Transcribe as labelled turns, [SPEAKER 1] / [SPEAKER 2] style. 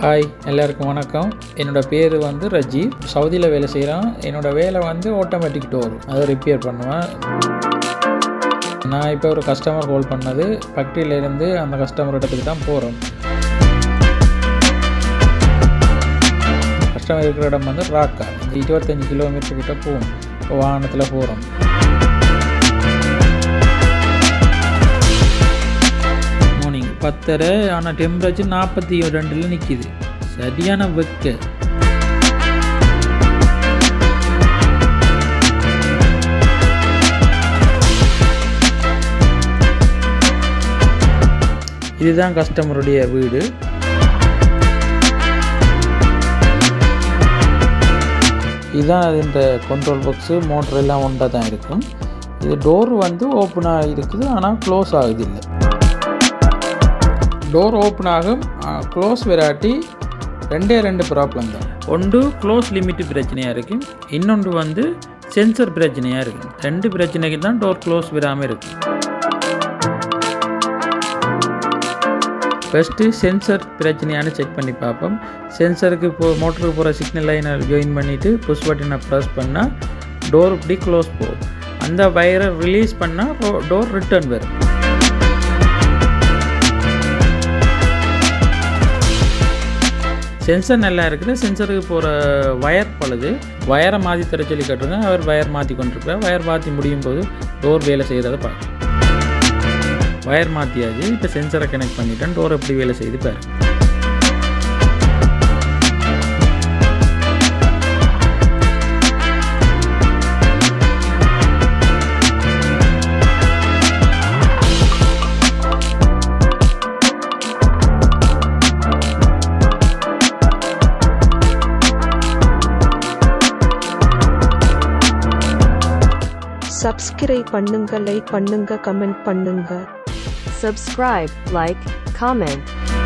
[SPEAKER 1] Hi எல்லாருக்கும் வணக்கம். என்னோடய பேர் வந்து ரஜீவ். சவுதியில் வேலை செய்கிறேன். என்னோடய வேலை வந்து ஆட்டோமேட்டிக் டோர், அதை ரிப்பேர் பண்ணுவேன். நான் இப்போ ஒரு கஸ்டமர் கால் பண்ணது ஃபேக்ட்ரியிலேருந்து அந்த கஸ்டமர் இடத்துக்கு தான் போகிறோம். கஸ்டமர் இருக்கிற இடம் வந்து ராக்கா, 25 கிலோமீட்டர் கிட்ட போகும். இப்போ வாகனத்தில் போகிறோம். மார்னிங் 10:30, ஆனால் டெம்பரேச்சர் 42 நிற்கிது. சரியான வெக்க. இதுதான் கஸ்டமருடைய வீடு. இதுதான் இந்த கண்ட்ரோல் பாக்ஸு, மோட்டர் எல்லாம் ஒன்றா தான் இருக்கும். இது டோர் வந்து ஓப்பனாக இருக்குது, ஆனால் க்ளோஸ் ஆகுதில்லை. டோர் ஓப்பன் ஆகும், க்ளோஸ் வெராட்டி ரெண்டு ப்ராப்ளம் தான். ஒன்று க்ளோஸ் லிமிட் பிரச்சனையாக இருக்குது, இன்னொன்று வந்து சென்சர் பிரச்சனையாக இருக்குது. ரெண்டு பிரச்சனைக்கு தான் டோர் க்ளோஸ் விடாமல் இருக்குது. ஃபஸ்ட்டு சென்சர் பிரச்சனையானு செக் பண்ணி பார்ப்போம். சென்சருக்கு மோட்டருக்கு போகிற சிக்னல் லைனை ஜாயின் பண்ணிவிட்டு புஷ் பட்டனை ப்ரெஸ் பண்ணால் டோர் இப்படி க்ளோஸ் போகும். அந்த வயரை ரிலீஸ் பண்ணால் டோர் ரிட்டர்ன் வரும். சென்சர் நல்லா இருக்குது. சென்சருக்கு போகிற வயர் பழுது. வயரை மாற்றி தர சொல்லி கட்டுருங்க. அவர் வயர் மாற்றி கொண்டிருக்கிறார். வயர் மாற்றி முடியும் போது டோர் வேலை செய்கிறத பார்க்க. வயர் மாற்றியாச்சு. இப்போ சென்சரை கனெக்ட் பண்ணிட்டேன். டோர் எப்படி வேலை செய்து பாரு.
[SPEAKER 2] சப்ஸ்கிரைப் பண்ணுங்க, லைக் பண்ணுங்க, கமெண்ட் பண்ணுங்க.
[SPEAKER 3] Subscribe, like, comment.